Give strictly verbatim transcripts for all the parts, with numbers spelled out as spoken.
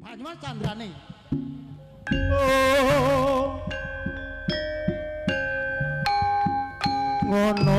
Banyumas candrane. Oh. Ngono.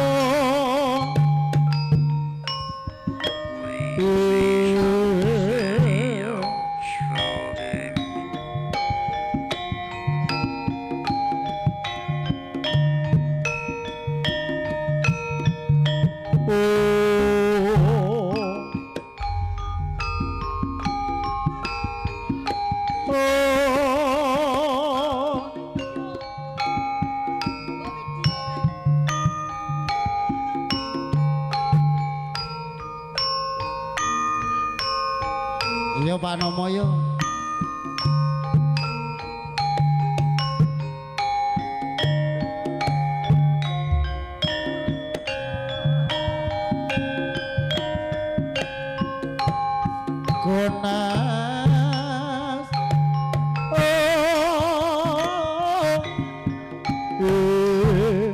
Iya Pak Nomo yo. Gonas oh eh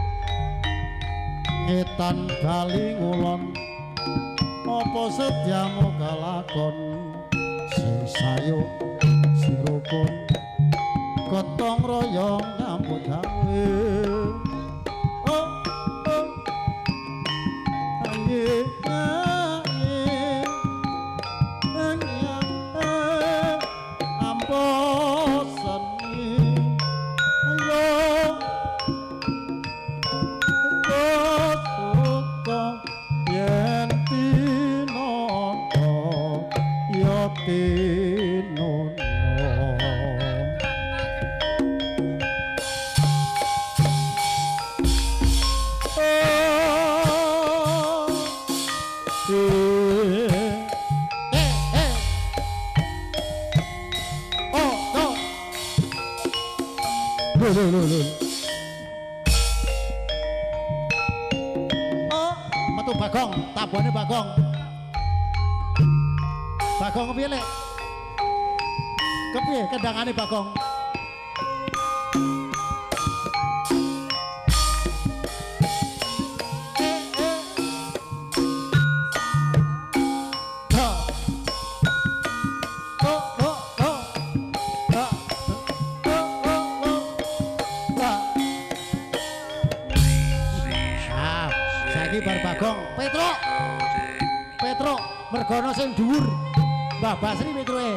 etan bali ngulon apa sedyamu kalakon sing sayo sing rukun gotong royong nyambut gawe oh oh aye aye aye ambosen ayo suka yen tinoto ya tinono Loh, loh, loh. Oh, metu Bagong, tabone Bagong. Bagong kepiye, Lek? Kepiye kendangane Bagong? Bar Bagong, Petro, Petro, mergono sing dhuwur, Mbah Basri Petroe.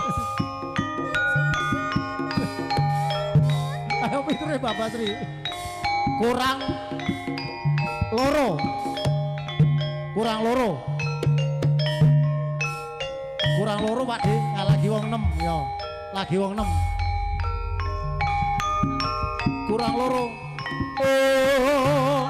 Ayo Petroe Mbah Basri. Kurang loro, kurang loro, kurang loro Pak De, nggak lagi wong enam, yo, lagi wong enam, kurang loro. Oh.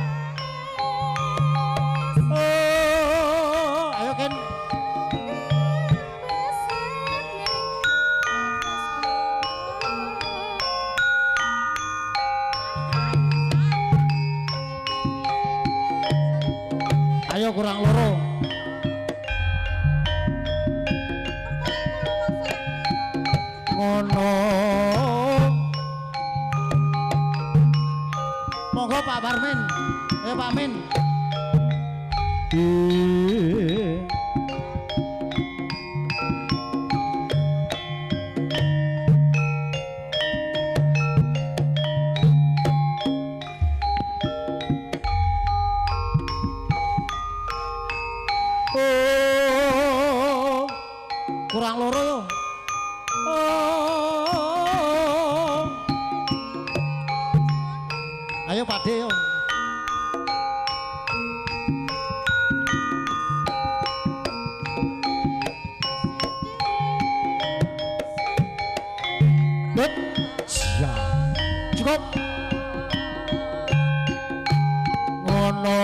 Ayo kurang loro. Ngono. Monggo Pak Barmin. Eh Pak Min. Oh, kurang loro yo. Oh, ayo Pak De yo. Bet, siap, cukup. Ngono.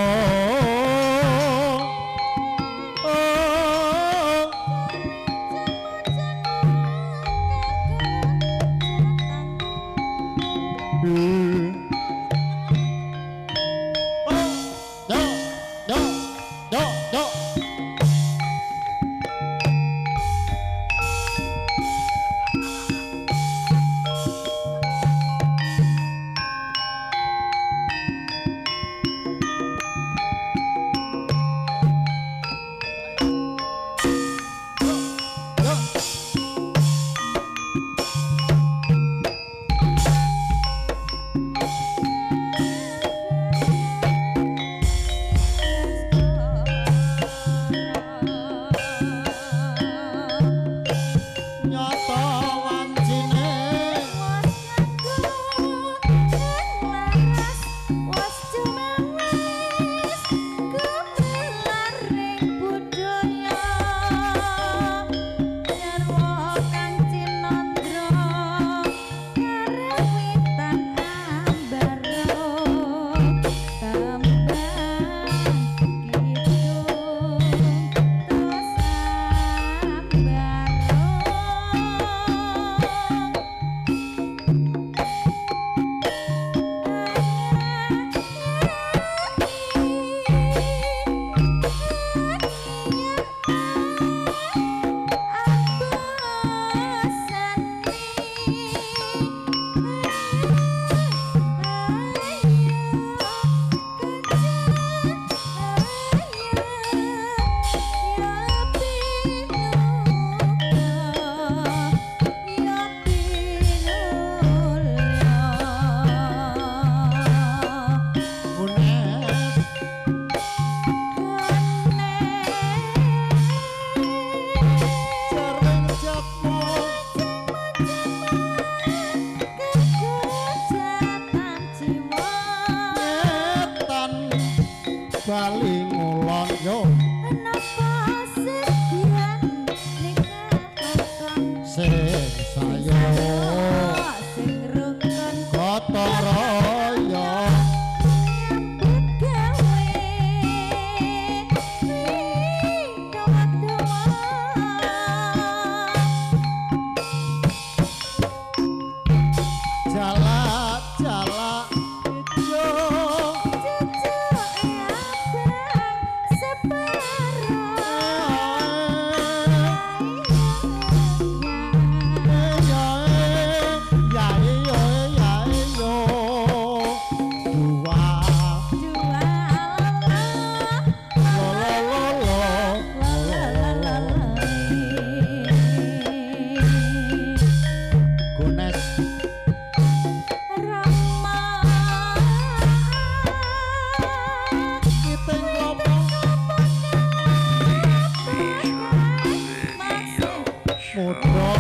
muda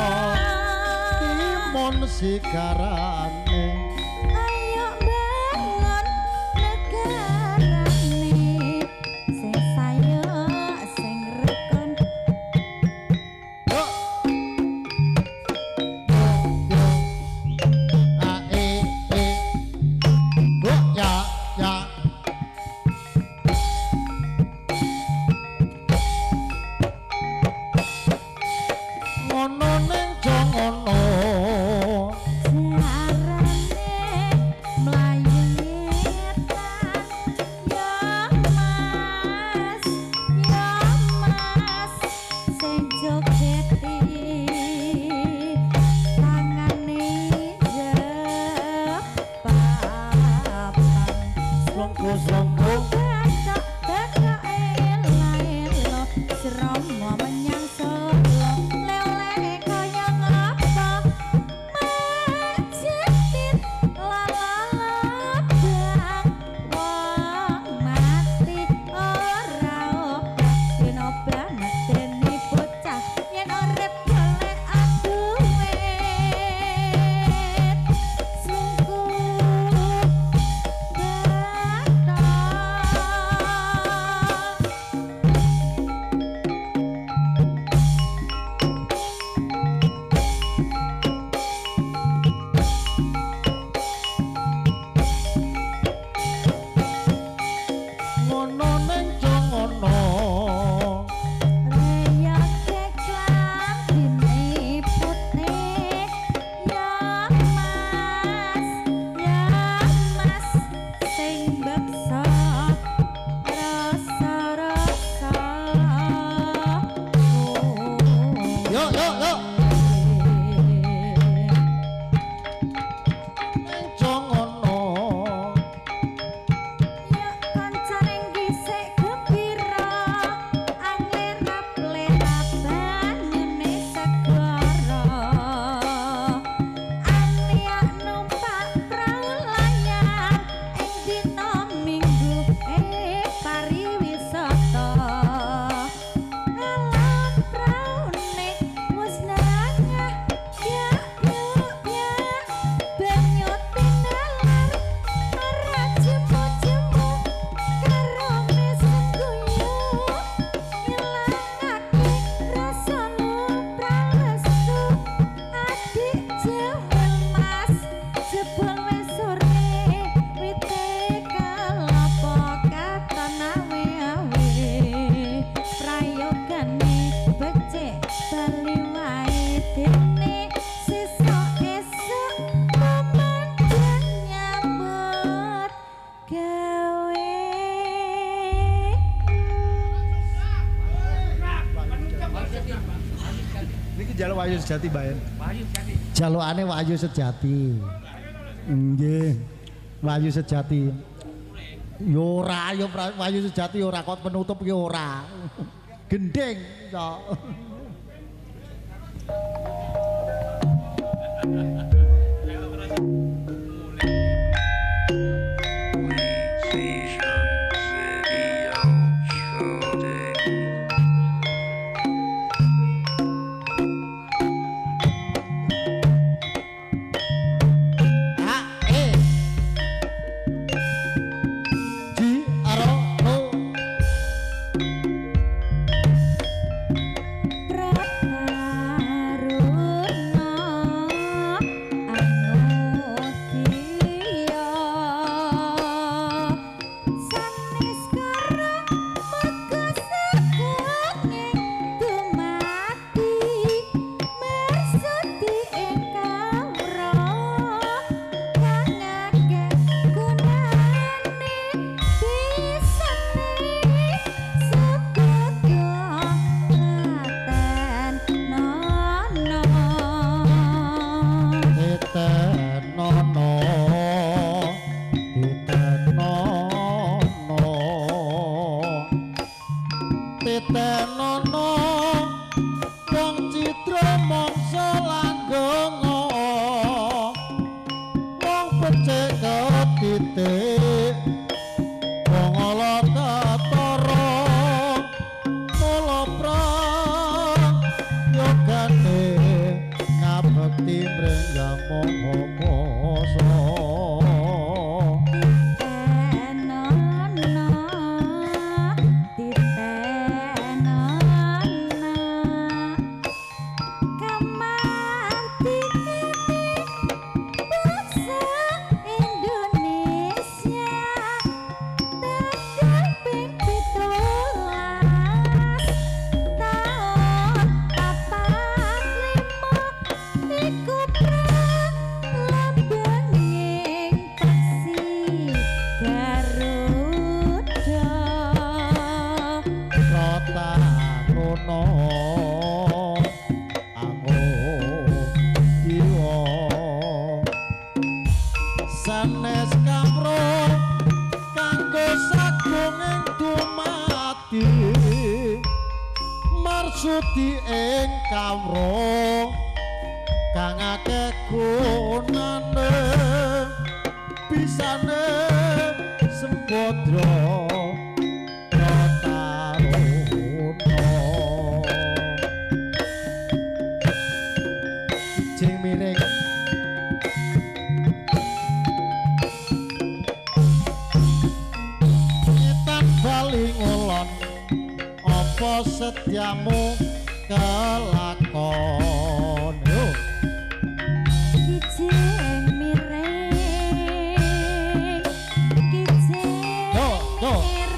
timun sigarane ayo bangun negarane sing saya sing rukun yo yo a e e go ya ya ngono ning jongono jarane mlayu ngetan ya mas ya mas sing jogeti tangane jepapan slongko slongko Bekak bekak elo-elo Seromo menyang Solo Lele kaya ngapa Majetit lalalabang Wong mati ora obah Yen obah medeni bocah Yen urip golek aduwit Sungguh ngono ning jongono Reya keklan dini putih Ya mas, ya mas Sing beksa rasa-rasa yo yo yo ning jongono Ya kancane gisik gembira anglera plera banyune segara Aliak numpak prau layar ing dina minggu eh pariwisata Alam praune wis nangah ya yuk ya banyu tinalar ora jemu-jemu karo mesem guyu ngilangake rasa lupralestu adik jewel mas jebul wis sore wite kelapa katon awe-awe prayogane becik bali wae dene sesuk esuk memandang nyambut gawe Niki jaluk Wahyu Sejati Bayan. jalukane Wahyu Sejati nggih Wahyu Sejati yo ora yo pra- Wahyu Sejati ora kot penutup ki ora gendeng kok A E Ji Aro Ho Sang Maha Kuwasa sanes kamro kanggo sagung ing dumati marsudi ing kamro kang akeh gunane bisane sembodra Prataruno jeng miring ngulon apa setiamu kelakon yo kijeng miring kijeng yo yo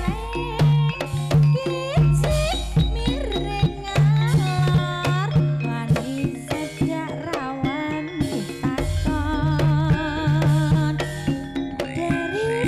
kijeng miring ngalor wani sejak rawan ditakon dari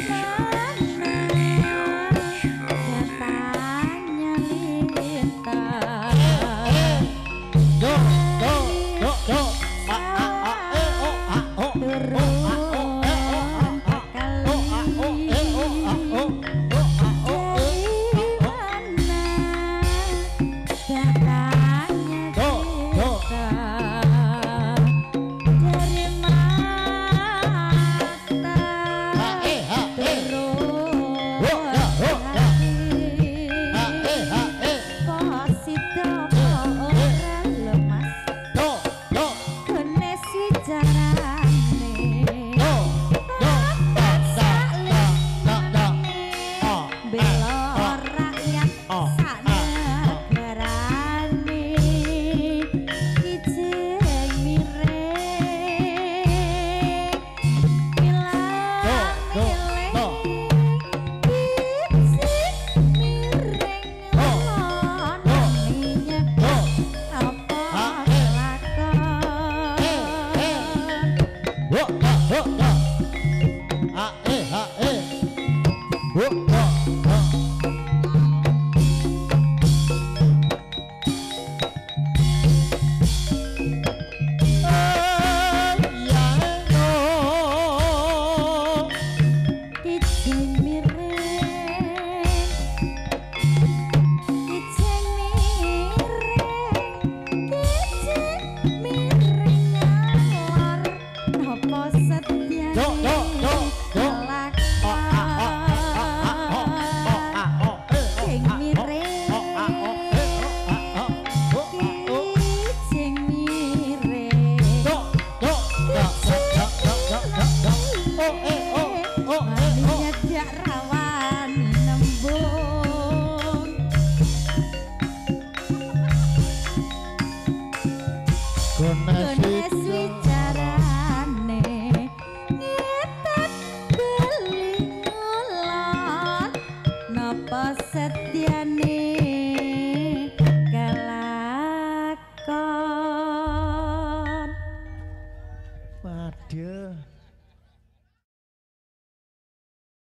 Waduh.